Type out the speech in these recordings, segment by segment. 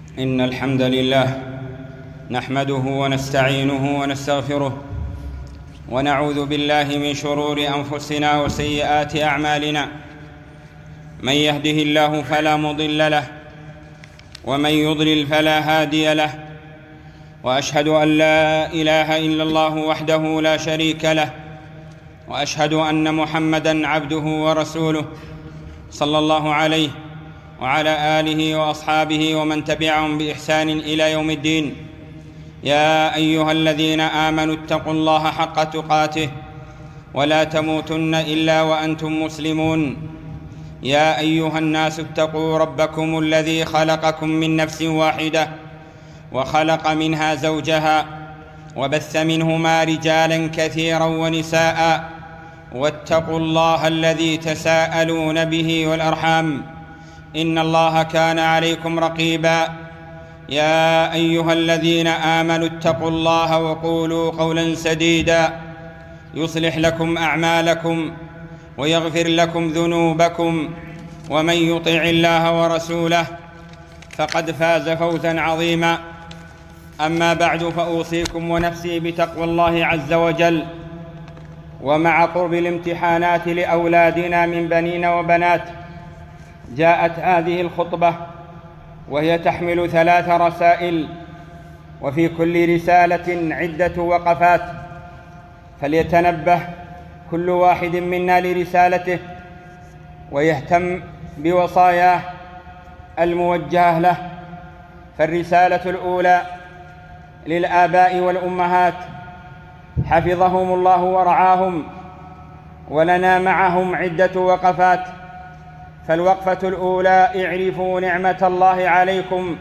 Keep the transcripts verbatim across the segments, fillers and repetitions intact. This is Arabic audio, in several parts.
إن الحمد لله نحمده ونستعينه ونستغفره ونعوذ بالله من شرور أنفسنا وسيئات أعمالنا. من يهده الله فلا مضل له ومن يضلل فلا هادي له، وأشهد أن لا إله إلا الله وحده لا شريك له، وأشهد أن محمدًا عبده ورسوله صلى الله عليه وعلى آله وأصحابه ومن تبعهم بإحسان إلى يوم الدين. يا أيها الذين آمنوا اتقوا الله حق تقاته ولا تموتن إلا وأنتم مسلمون. يا أيها الناس اتقوا ربكم الذي خلقكم من نفس واحدة وخلق منها زوجها وبث منهما رجالا كثيرا ونساء، واتقوا الله الذي تساءلون به والأرحام إن الله كان عليكم رقيبا. يا أيها الذين آمنوا اتقوا الله وقولوا قولا سديدا يصلح لكم أعمالكم ويغفر لكم ذنوبكم، ومن يطع الله ورسوله فقد فاز فوزا عظيما. أما بعد، فأوصيكم ونفسي بتقوى الله عز وجل. ومع قرب الامتحانات لأولادنا من بنين وبنات، جاءت هذه الخطبة وهي تحمل ثلاث رسائل، وفي كل رسالة عدة وقفات، فليتنبه كل واحد منا لرسالته ويهتم بوصاياه الموجهة له. فالرسالة الأولى للآباء والأمهات حفظهم الله ورعاهم، ولنا معهم عدة وقفات. فالوقفة الأولى: اعرفوا نعمة الله عليكم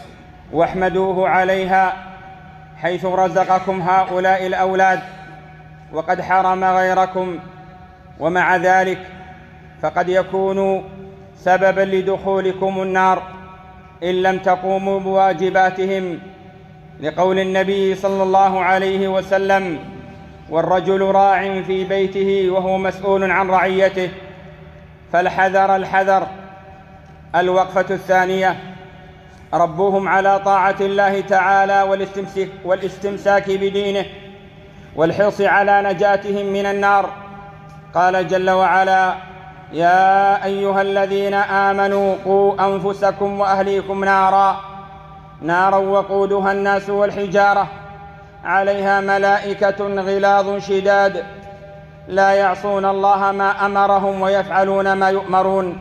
واحمدوه عليها حيث رزقكم هؤلاء الأولاد وقد حرم غيركم، ومع ذلك فقد يكونوا سببا لدخولكم النار إن لم تقوموا بواجباتهم، لقول النبي صلى الله عليه وسلم: والرجل راع في بيته وهو مسؤول عن رعيته. فالحذر الحذر. الوقفة الثانية: ربوهم على طاعة الله تعالى والاستمساك بدينه والحرص على نجاتهم من النار. قال جل وعلا: يا أيها الذين آمنوا قوا أنفسكم وأهليكم نارا نارا وقودها الناس والحجارة عليها ملائكة غلاظ شداد لا يعصون الله ما أمرهم ويفعلون ما يؤمرون.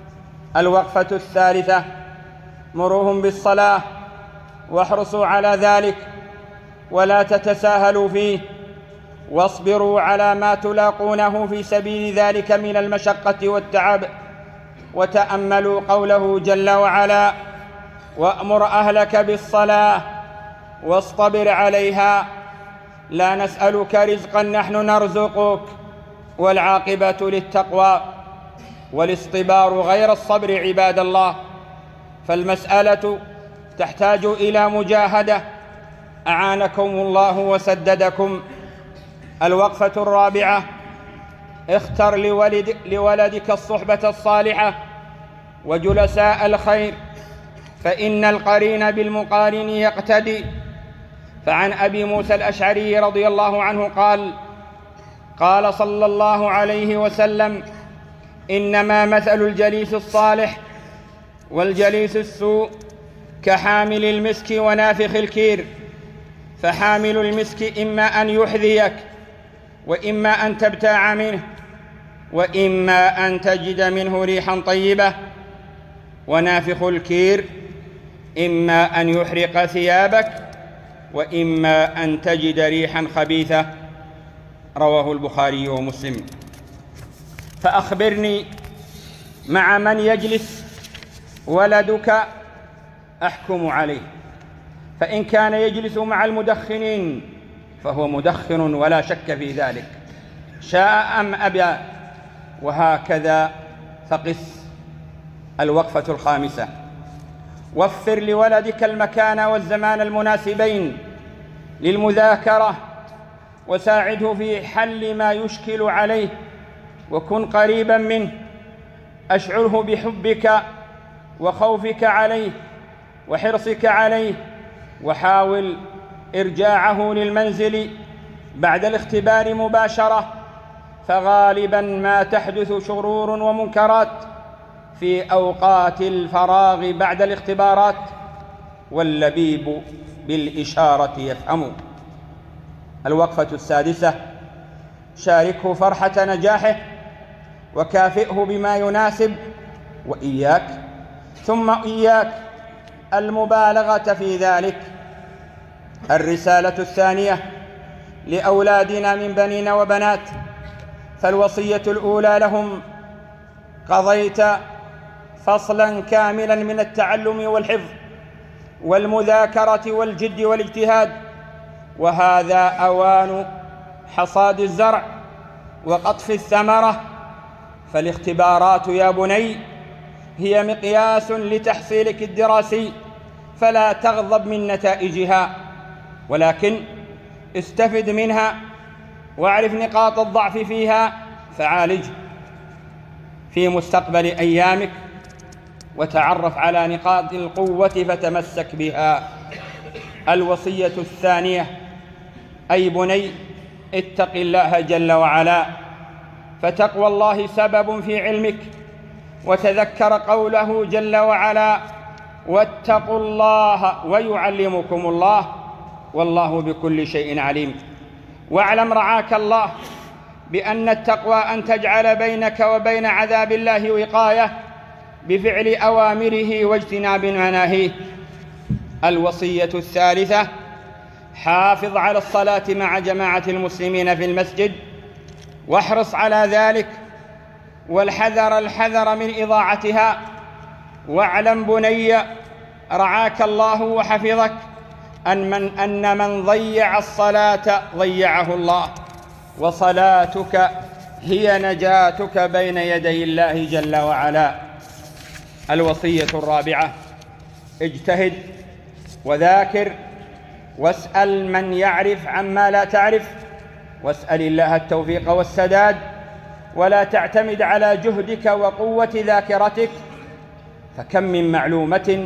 الوقفة الثالثة: مروهم بالصلاة واحرصوا على ذلك ولا تتساهلوا فيه، واصبروا على ما تلاقونه في سبيل ذلك من المشقة والتعب. وتأملوا قوله جل وعلا: وأمر أهلك بالصلاة واصطبر عليها لا نسألك رزقا نحن نرزقك والعاقبة للتقوى. والاصطبار غير الصبر عباد الله، فالمسألة تحتاج إلى مجاهدة أعانكم الله وسددكم. الوقفة الرابعة: اختر لولد لولدك الصحبة الصالحة وجلساء الخير، فإن القرين بالمقارن يقتدي. فعن أبي موسى الأشعري رضي الله عنه قال: قال صلى الله عليه وسلم: إنما مثل الجليس الصالح والجليس السوء كحامل المسك ونافخ الكير، فحامل المسك إما أن يحذيك وإما أن تبتاع منه وإما أن تجد منه ريحا طيبة، ونافخ الكير إما أن يحرق ثيابك وإما أن تجد ريحا خبيثة. رواه البخاري ومسلم. فأخبرني مع من يجلس ولدك أحكم عليه، فإن كان يجلس مع المدخنين فهو مدخن ولا شك في ذلك، شاء أم أبى. وهكذا فقس. الوقفة الخامسة: وفر لولدك المكان والزمان المناسبين للمذاكرة، وساعده في حل ما يشكل عليه، وكن قريبا منه. أشعره بحبك وخوفك عليه، وحرصك عليه، وحاول إرجاعه للمنزل بعد الاختبار مباشرة، فغالبا ما تحدث شرور ومنكرات في أوقات الفراغ بعد الاختبارات، واللبيب بالإشارة يفهم. الوقفة السادسة: شاركه فرحة نجاحه وكافئه بما يناسب، وإياك ثم إياك المبالغة في ذلك. الرسالة الثانية لأولادنا من بنين وبنات، فالوصية الأولى لهم: قضيت فصلا كاملا من التعلم والحفظ والمذاكرة والجد والاجتهاد، وهذا أوان حصاد الزرع وقطف الثمرة. فالاختبارات يا بني هي مقياس لتحصيلك الدراسي، فلا تغضب من نتائجها، ولكن استفد منها واعرف نقاط الضعف فيها فعالج في مستقبل أيامك، وتعرف على نقاط القوة فتمسك بها. الوصية الثانية: أي بني اتق الله جل وعلا، فتقوى الله سبب في علمك، وتذكر قوله جل وعلا: واتقوا الله ويعلمكم الله والله بكل شيء عليم. واعلم رعاك الله بأن التقوى أن تجعل بينك وبين عذاب الله وقاية بفعل أوامره واجتناب مناهيه. الوصية الثالثة: حافظ على الصلاة مع جماعة المسلمين في المسجد، واحرص على ذلك، والحذر الحذر من إضاعتها. واعلم بني رعاك الله وحفظك أن من, أن من ضيع الصلاة ضيعه الله، وصلاتك هي نجاتك بين يدي الله جل وعلا. الوصية الرابعة: اجتهد وذاكر، واسأل من يعرف عما لا تعرف، واسأل الله التوفيق والسداد، ولا تعتمد على جهدك وقوة ذاكرتك، فكم من معلومة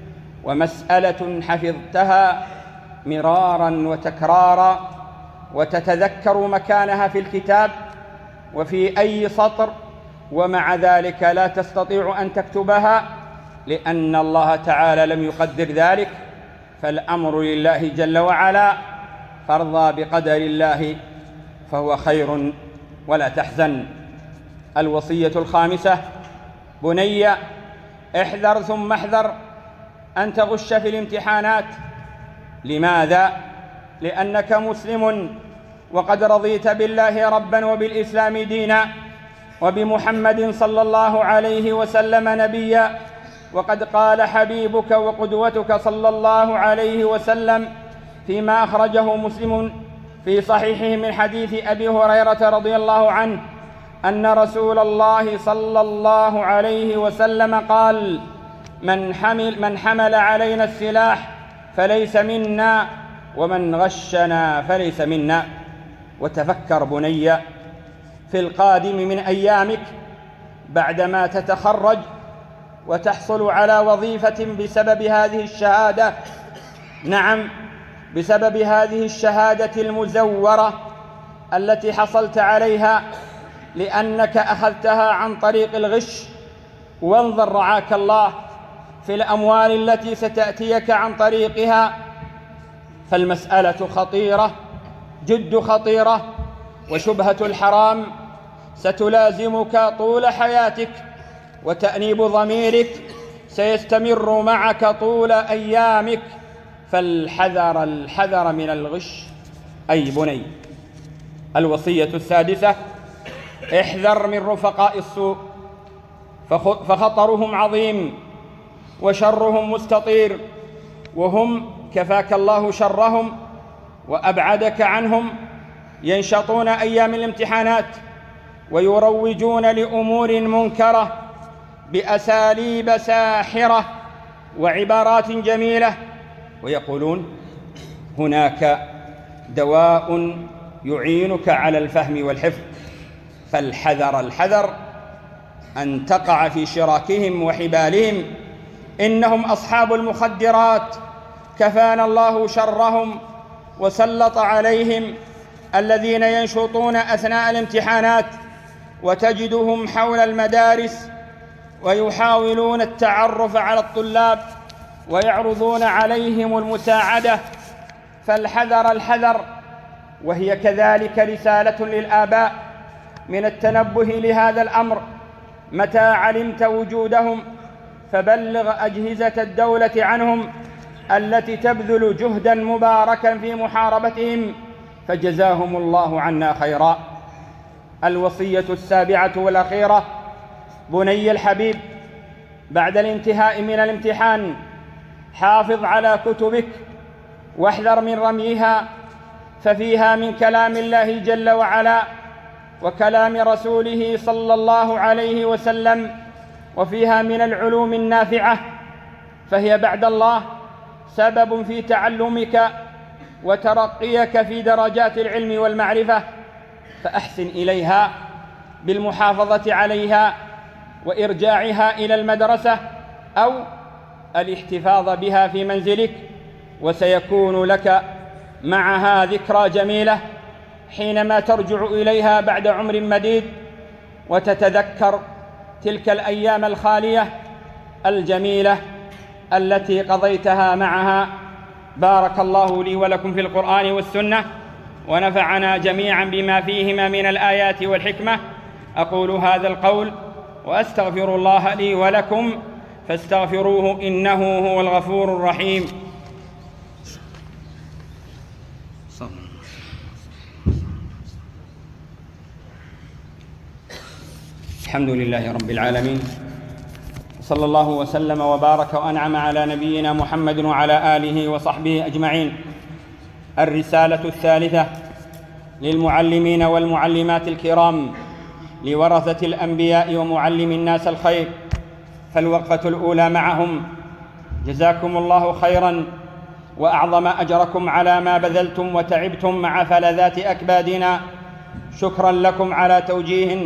ومسألة حفظتها مرارا وتكرارا وتتذكر مكانها في الكتاب وفي أي سطر، ومع ذلك لا تستطيع أن تكتبها لأن الله تعالى لم يقدر ذلك، فالأمر لله جل وعلا، فارضى بقدر الله فهو خير ولا تحزن. الوصية الخامسة: بني احذر ثم احذر أن تغش في الامتحانات. لماذا؟ لأنك مسلم وقد رضيت بالله ربا وبالإسلام دينا وبمحمد صلى الله عليه وسلم نبيا، وقد قال حبيبك وقدوتك صلى الله عليه وسلم فيما أخرجه مسلم في صحيحه من حديث أبي هريرة رضي الله عنه أن رسول الله صلى الله عليه وسلم قال: من حمل, من حمل علينا السلاح فليس منا، ومن غشنا فليس منا. وتفكر بني في القادم من أيامك بعدما تتخرج وتحصل على وظيفة بسبب هذه الشهادة، نعم بسبب هذه الشهادة المزورة التي حصلت عليها لأنك أخذتها عن طريق الغش. وانظر رعاك الله في الأموال التي ستأتيك عن طريقها، فالمسألة خطيرة جد خطيرة، وشبهة الحرام ستلازمك طول حياتك، وتأنيب ضميرك سيستمر معك طول أيامك، فالحذر الحذر من الغش أي بني. الوصية السادسة: احذر من رفقاء السوء، فخطرهم عظيم وشرهم مستطير، وهم كفاك الله شرهم وأبعدك عنهم، ينشطون أيام الامتحانات ويروجون لأمور منكرة بأساليب ساحرة وعبارات جميلة، ويقولون هناك دواء يعينك على الفهم والحفظ، فالحذر الحذر أن تقع في شراكهم وحبالهم. إنهم أصحاب المخدرات كفانا الله شرهم، وسلط عليهم الذين ينشطون أثناء الامتحانات، وتجدهم حول المدارس ويحاولون التعرف على الطلاب ويعرضون عليهم المساعدة، فالحذر الحذر. وهي كذلك رسالة للآباء من التنبه لهذا الأمر. متى علمت وجودهم فبلغ أجهزة الدولة عنهم التي تبذل جهداً مباركاً في محاربتهم، فجزاهم الله عنا خيرا. الوصية السابعة والأخيرة: بني الحبيب، بعد الانتهاء من الامتحان حافظ على كتبك واحذر من رميها، ففيها من كلام الله جل وعلا وكلام رسوله صلى الله عليه وسلم، وفيها من العلوم النافعة، فهي بعد الله سبب في تعلمك وترقيك في درجات العلم والمعرفة، فأحسن إليها بالمحافظة عليها وإرجاعها إلى المدرسة أو الاحتفاظ بها في منزلك، وسيكون لك معها ذكرى جميلة حينما ترجع إليها بعد عمر مديد وتتذكر تلك الأيام الخالية الجميلة التي قضيتها معها. بارك الله لي ولكم في القرآن والسنة، ونفعنا جميعا بما فيهما من الآيات والحكمة. أقول هذا القول وأستغفر الله لي ولكم فاستغفروه إنه هو الغفور الرحيم. الحمد لله رب العالمين، صلى الله وسلم وبارك وأنعم على نبينا محمد وعلى آله وصحبه أجمعين. الرسالة الثالثة للمعلمين والمعلمات الكرام لورثة الأنبياء ومعلم الناس الخير، فالوقفة الأولى معهم: جزاكم الله خيرا وأعظم أجركم على ما بذلتم وتعبتم مع فلذات أكبادنا. شكرا لكم على توجيه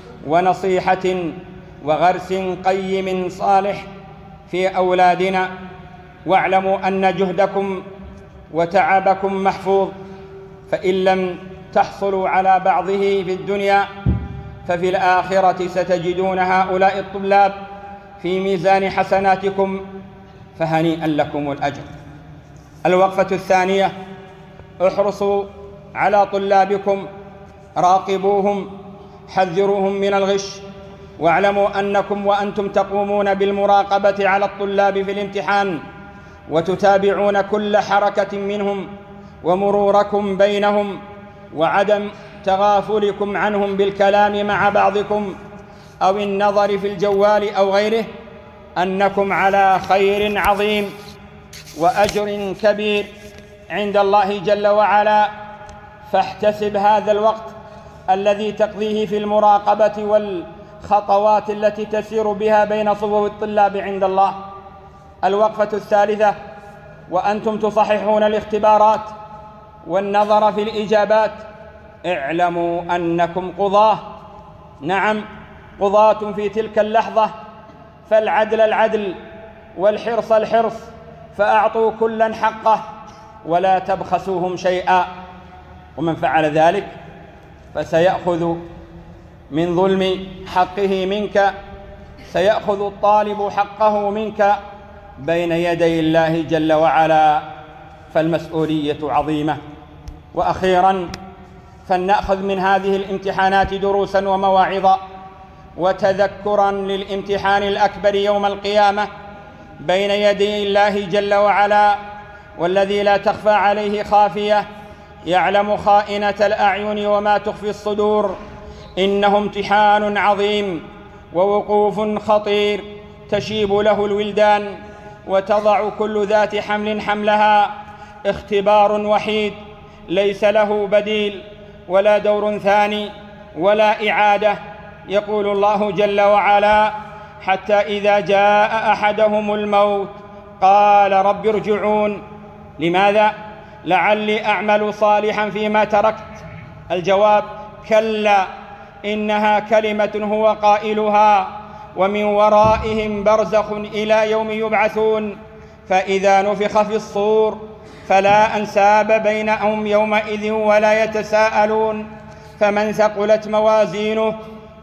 ونصيحة وغرس قيم صالح في أولادنا، واعلموا أن جهدكم وتعبكم محفوظ، فإن لم تحصلوا على بعضه في الدنيا ففي الآخرة ستجدون هؤلاء الطلاب في ميزان حسناتكم، فهنيئا لكم الأجر. الوقفة الثانية: احرصوا على طلابكم، راقبوهم، حذروهم من الغش، واعلموا أنكم وأنتم تقومون بالمراقبة على الطلاب في الامتحان وتتابعون كل حركة منهم ومروركم بينهم وعدم تغافلكم عنهم بالكلام مع بعضكم أو النظر في الجوال أو غيره، أنكم على خير عظيم وأجر كبير عند الله جل وعلا. فاحتسب هذا الوقت الذي تقضيه في المراقبة والخطوات التي تسير بها بين صفوف الطلاب عند الله. الوقفة الثالثة: وأنتم تصححون الاختبارات والنظر في الإجابات، اعلموا أنكم قضاة، نعم قضاة في تلك اللحظة، فالعدل العدل والحرص الحرص، فأعطوا كلا حقه ولا تبخسوهم شيئا، ومن فعل ذلك فسيأخذ من ظلم حقه منك، سيأخذ الطالب حقه منك بين يدي الله جل وعلا، فالمسؤولية عظيمة. وأخيراً، فلنأخذ من هذه الامتحانات دروساً ومواعظ وتذكراً للامتحان الأكبر يوم القيامة بين يدي الله جل وعلا، والذي لا تخفى عليه خافية، يعلم خائنة الأعين وما تخفي الصدور. إنه امتحان عظيم ووقوف خطير تشيب له الولدان وتضع كل ذات حمل حملها، اختبار وحيد ليس له بديل ولا دور ثاني ولا إعادة. يقول الله جل وعلا: حتى إذا جاء أحدهم الموت قال رب ارجعون. لماذا؟ لعلي أعمل صالحا فيما تركت. الجواب: كلا، إنها كلمة هو قائلها ومن ورائهم برزخ إلى يوم يبعثون. فإذا نفخ في الصور فلا أنساب بينهم يومئذ ولا يتساءلون. فمن ثقلت موازينه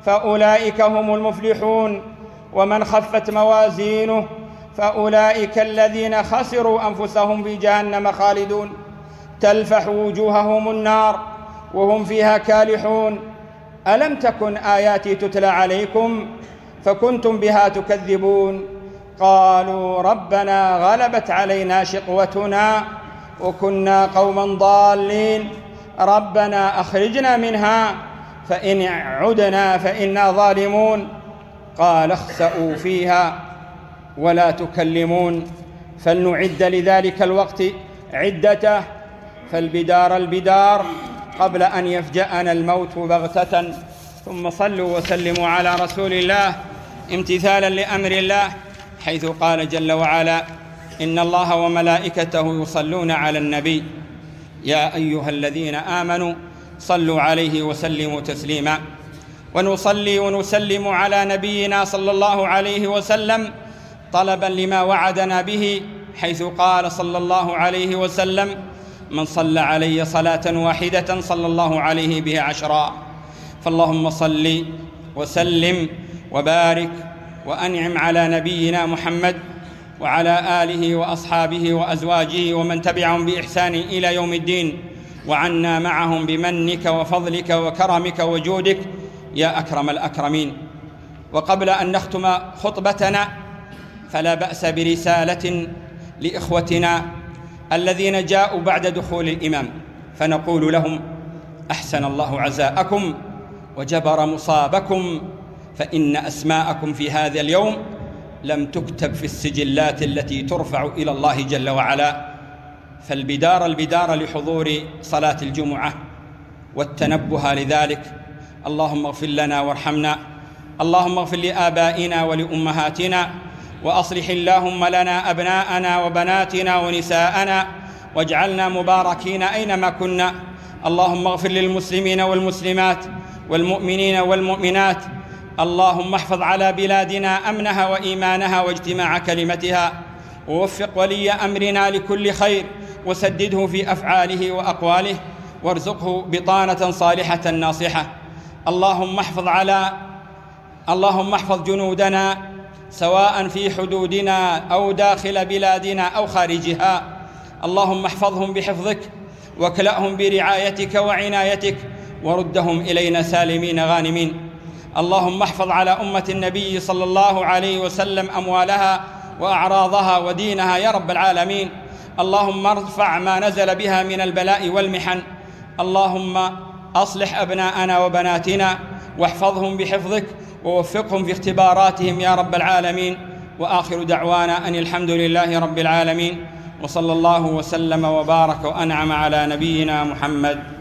فأولئك هم المفلحون، ومن خفت موازينه فأولئك الذين خسروا أنفسهم في جهنم خالدون، تلفح وجوههم النار وهم فيها كالحون. ألم تكن آياتي تتلى عليكم فكنتم بها تكذبون؟ قالوا ربنا غلبت علينا شقوتنا وكنا قوما ضالين، ربنا أخرجنا منها فإن عدنا فإنا ظالمون. قال اخسئوا فيها ولا تكلمون. فلنعد لذلك الوقت عدته، فالبدار البدار قبل أن يفجأنا الموت بغتة. ثم صلوا وسلموا على رسول الله امتثالا لأمر الله، حيث قال جل وعلا: إن الله وملائكته يصلون على النبي يا أيها الذين آمنوا صلوا عليه وسلموا تسليما. ونصلي ونسلم على نبينا صلى الله عليه وسلم طلبا لما وعدنا به، حيث قال صلى الله عليه وسلم: من صلى علي صلاة واحدة صلى الله عليه بها عشرا. فاللهم صل وسلم وبارك وأنعم على نبينا محمد وعلى آله وأصحابه وأزواجه ومن تبعهم بإحسان إلى يوم الدين، وعنا معهم بمنك وفضلك وكرمك وجودك يا أكرم الأكرمين. وقبل أن نختم خطبتنا فلا بأس برسالة لإخوتنا الذين جاءوا بعد دخول الإمام، فنقول لهم: أحسن الله عزاءكم وجبر مصابكم، فإن أسماءكم في هذا اليوم لم تكتب في السجلات التي ترفع إلى الله جل وعلا. فالبدار البدار لحضور صلاة الجمعة والتنبه لذلك. اللهم اغفر لنا وارحمنا، اللهم اغفر لآبائنا ولأمهاتنا، وأصلح اللهم لنا أبناءنا وبناتنا ونساءنا، واجعلنا مباركين أينما كنا. اللهم اغفر للمسلمين والمسلمات والمؤمنين والمؤمنات. اللهم احفظ على بلادنا أمنها وإيمانها واجتماع كلمتها، ووفق ولي أمرنا لكل خير، وسدده في أفعاله وأقواله، وارزقه بطانة صالحة ناصحة. اللهم احفظ على اللهم احفظ جنودنا سواء في حدودنا أو داخل بلادنا أو خارجها. اللهم احفظهم بحفظك، واكلأهم برعايتك وعنايتك، وردهم إلينا سالمين غانمين. اللهم احفظ على أمة النبي صلى الله عليه وسلم أموالها وأعراضها ودينها يا رب العالمين. اللهم ارفع ما نزل بها من البلاء والمحن. اللهم أصلح أبناءنا وبناتنا واحفظهم بحفظك، ووفقهم في اختباراتهم يا رب العالمين. وآخر دعوانا أن الحمد لله رب العالمين، وصلى الله وسلم وبارك وأنعم على نبينا محمد.